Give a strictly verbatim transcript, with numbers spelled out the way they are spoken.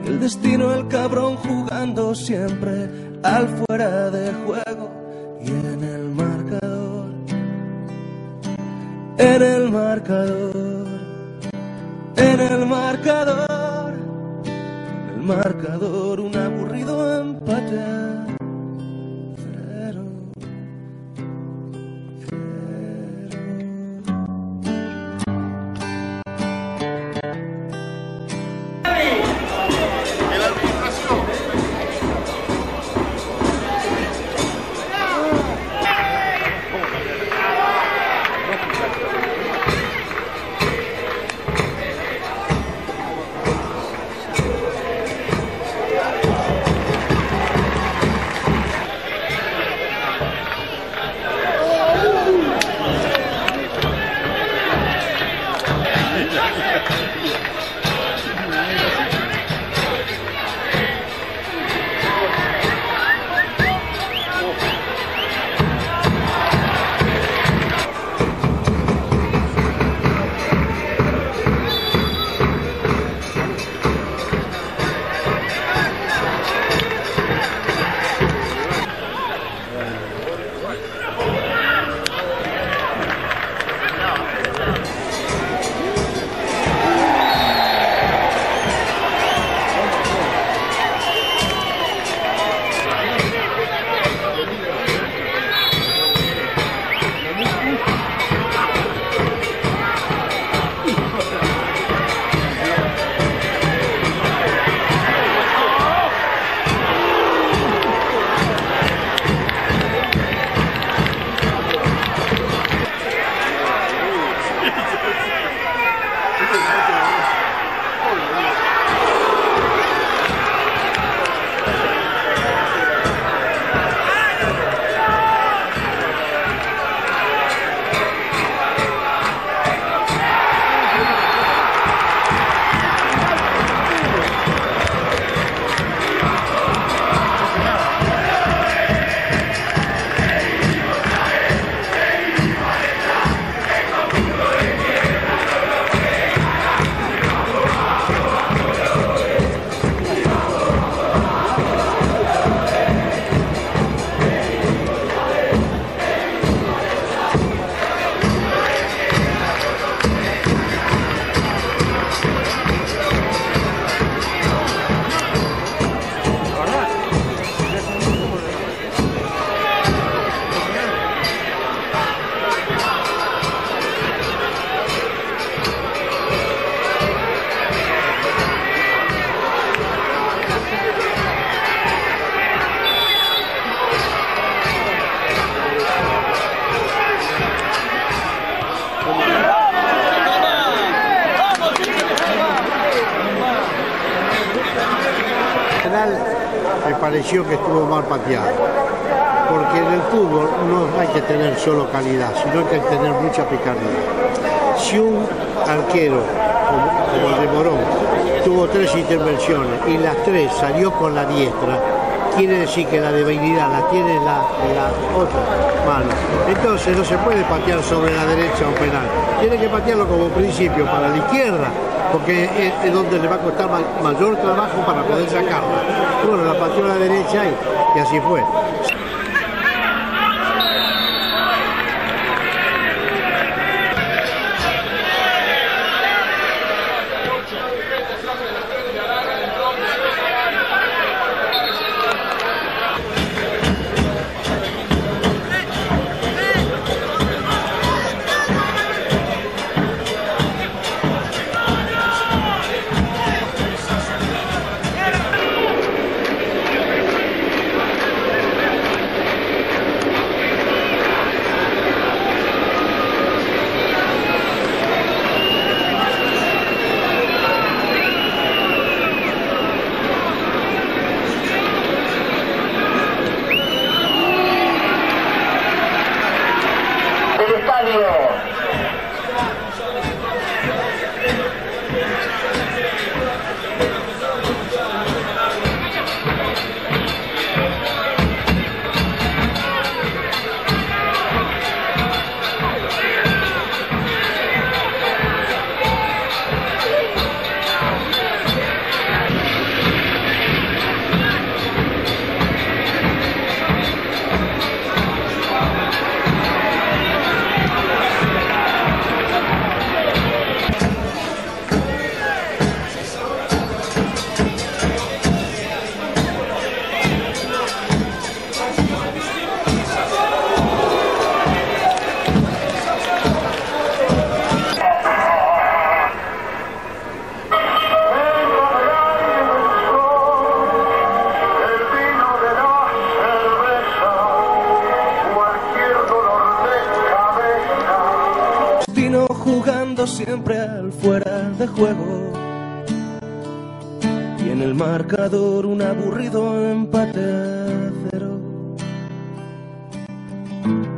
el destino, el cabrón jugando siempre al fuera de juego. Y en el marcador, en el marcador, en el marcador, en el marcador, un aburrido empate a cero. Me pareció que estuvo mal pateado, porque en el fútbol no hay que tener solo calidad, sino hay que tener mucha picardía. Si un arquero como, como el de Morón tuvo tres intervenciones y las tres salió con la diestra, quiere decir que la debilidad la tiene la, la otra mano. Entonces no se puede patear sobre la derecha un penal, tiene que patearlo como principio para la izquierda, porque es, es donde le va a costar ma mayor trabajo para poder sacarlo. Bueno, la pateó a la derecha y, y así fue. jugando siempre al fuera de juego. Y en el marcador un aburrido empate a cero.